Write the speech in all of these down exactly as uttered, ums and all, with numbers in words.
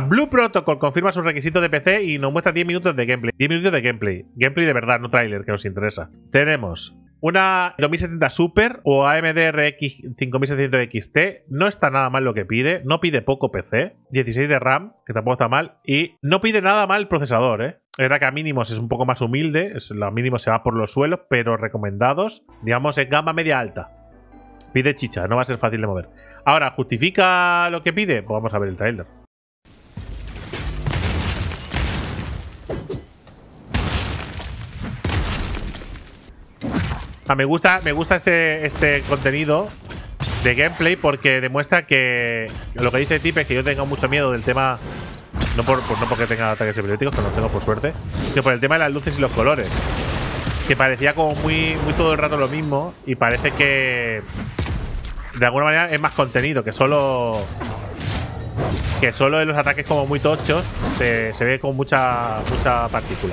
Blue Protocol confirma sus requisitos de P C y nos muestra diez minutos de gameplay. diez minutos de gameplay. Gameplay de verdad, no tráiler, que nos interesa. Tenemos una dos mil setenta Super o A M D R X cinco mil setecientos X T. No está nada mal lo que pide. No pide poco P C. dieciséis de RAM, que tampoco está mal. Y no pide nada mal el procesador, ¿eh? Es verdad que a mínimos es un poco más humilde. Es, los mínimos se va por los suelos, pero recomendados, digamos, en gama media alta. Pide chicha, no va a ser fácil de mover. Ahora, ¿justifica lo que pide? Pues vamos a ver el trailer. Ah, me gusta, me gusta este, este contenido de gameplay porque demuestra que lo que dice Tipe es que yo tengo mucho miedo del tema, no, por, por, no porque tenga ataques epilépticos, que no los tengo por suerte, sino por el tema de las luces y los colores. Que parecía como muy, muy todo el rato lo mismo y parece que de alguna manera es más contenido, que solo que solo en los ataques como muy tochos se, se ve con mucha, mucha partícula.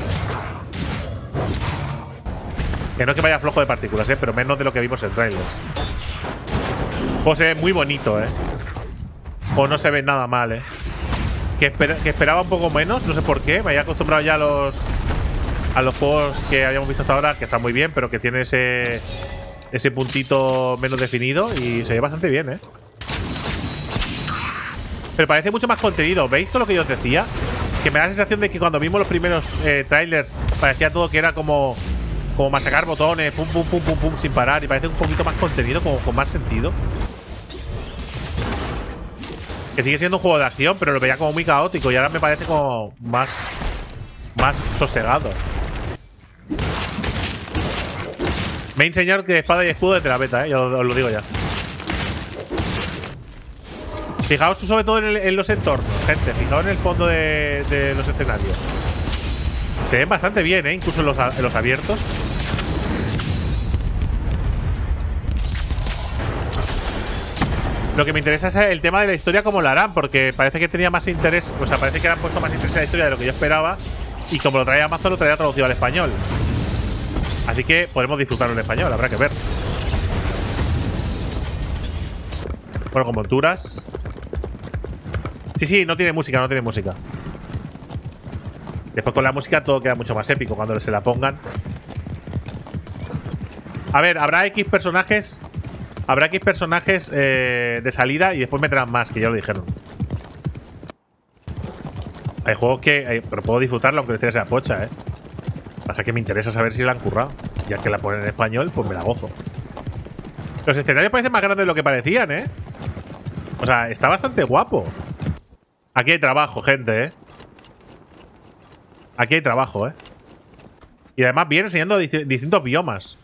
Que no es que vaya flojo de partículas, ¿eh? Pero menos de lo que vimos en trailers. O se ve muy bonito, ¿eh? O no se ve nada mal, ¿eh? Que, esper que esperaba un poco menos, no sé por qué. Me había acostumbrado ya a los, a los juegos que habíamos visto hasta ahora, que están muy bien, pero que tiene ese, ese puntito menos definido y se ve bastante bien, ¿eh? Pero parece mucho más contenido. ¿Veis todo lo que yo os decía? Que me da la sensación de que cuando vimos los primeros eh, trailers parecía todo que era como... Como machacar botones, pum, pum, pum, pum, pum, sin parar. Y parece un poquito más contenido, como con más sentido. Que sigue siendo un juego de acción, pero lo veía como muy caótico. Y ahora me parece como más, más sosegado. Main señor que espada y escudo desde la beta, ¿eh? Ya os lo digo ya. Fijaos sobre todo en, el, en los entornos, gente. Fijaos en el fondo de, de los escenarios. Se ven bastante bien, ¿eh? Incluso en los, en los abiertos. Lo que me interesa es el tema de la historia, como la harán, porque parece que tenía más interés. O sea, parece que le han puesto más interés en la historia de lo que yo esperaba. Y como lo traía Amazon, lo traía traducido al español. Así que podremos disfrutarlo en español, habrá que ver. Bueno, con monturas. Sí, sí, no tiene música, no tiene música. Después con la música todo queda mucho más épico cuando se la pongan. A ver, habrá X personajes. Habrá X personajes eh, de salida y después meterán más, que ya lo dijeron. Hay juegos que... Hay, pero puedo disfrutarlo aunque la historia sea pocha, ¿eh? Pasa que me interesa saber si la han currado. Ya que la ponen en español, pues me la gozo. Los escenarios parecen más grandes de lo que parecían, ¿eh? O sea, está bastante guapo. Aquí hay trabajo, gente, ¿eh? Aquí hay trabajo, ¿eh? Y además viene enseñando distintos biomas.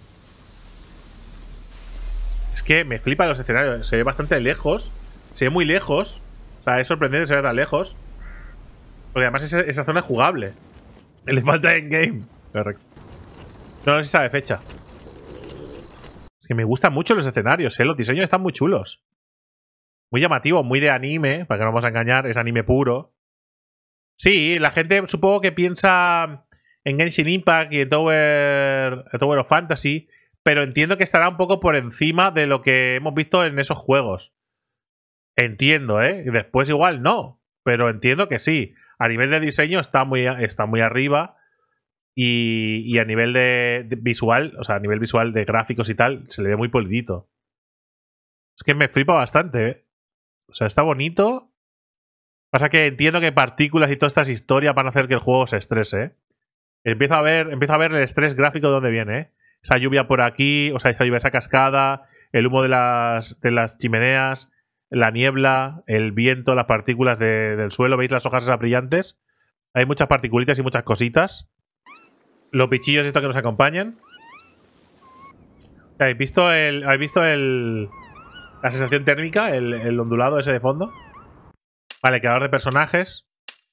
Es que me flipan los escenarios. Se ve bastante lejos. Se ve muy lejos. O sea, es sorprendente que se vea tan lejos. Porque además esa, esa zona es jugable. Le falta endgame. Correcto. No, no sé si sabe fecha. Es que me gustan mucho los escenarios, ¿eh? Los diseños están muy chulos. Muy llamativos, muy de anime. Para que no vamos a engañar, es anime puro. Sí, la gente supongo que piensa en Genshin Impact y en Tower, Tower of Fantasy, pero entiendo que estará un poco por encima de lo que hemos visto en esos juegos. Entiendo, ¿eh? Y después igual no, pero entiendo que sí. A nivel de diseño está muy, está muy arriba y, y a nivel de, de visual, o sea, a nivel visual de gráficos y tal, se le ve muy polidito. Es que me flipa bastante, ¿eh? O sea, está bonito. Pasa que entiendo que partículas y todas estas historias van a hacer que el juego se estrese, ¿eh? Empiezo a ver, empiezo a ver el estrés gráfico de dónde viene, ¿eh? Esa lluvia por aquí, o sea, esa lluvia, esa cascada, el humo de las, de las chimeneas, la niebla, el viento, las partículas de, del suelo. ¿Veis las hojas esas brillantes? Hay muchas particulitas y muchas cositas. Los bichillos estos que nos acompañan. ¿Habéis visto el, ¿habéis visto el, la sensación térmica? El, el ondulado ese de fondo. Vale, creador de personajes.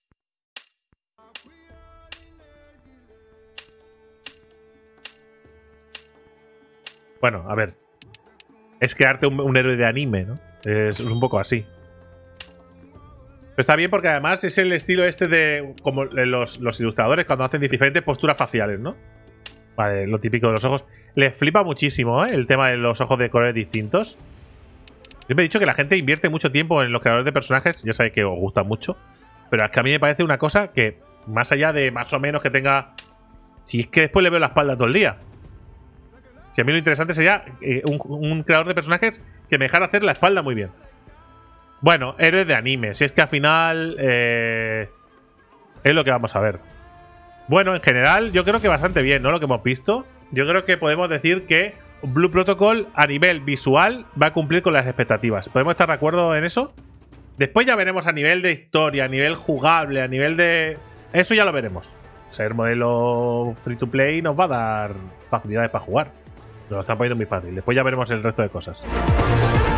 Bueno, a ver. Es crearte un, un héroe de anime, ¿no? Es, es un poco así. Pero está bien porque además es el estilo este de... Como los, los ilustradores cuando hacen diferentes posturas faciales, ¿no? Vale, lo típico de los ojos. Les flipa muchísimo, ¿eh? El tema de los ojos de colores distintos. Siempre he dicho que la gente invierte mucho tiempo en los creadores de personajes. Ya sabéis que os gusta mucho. Pero es que a mí me parece una cosa que, más allá de más o menos que tenga... Si es que después le veo la espalda todo el día. Si a mí lo interesante sería eh, un, un creador de personajes que me dejara hacer la espalda muy bien. Bueno, héroes de anime. Si es que al final... Eh, es lo que vamos a ver. Bueno, en general, yo creo que bastante bien, ¿no? Lo que hemos visto. Yo creo que podemos decir que Blue Protocol a nivel visual va a cumplir con las expectativas. ¿Podemos estar de acuerdo en eso? Después ya veremos a nivel de historia, a nivel jugable, a nivel de... Eso ya lo veremos. Ser modelo free to play nos va a dar facilidades para jugar. Nos lo están poniendo muy fácil. Después ya veremos el resto de cosas.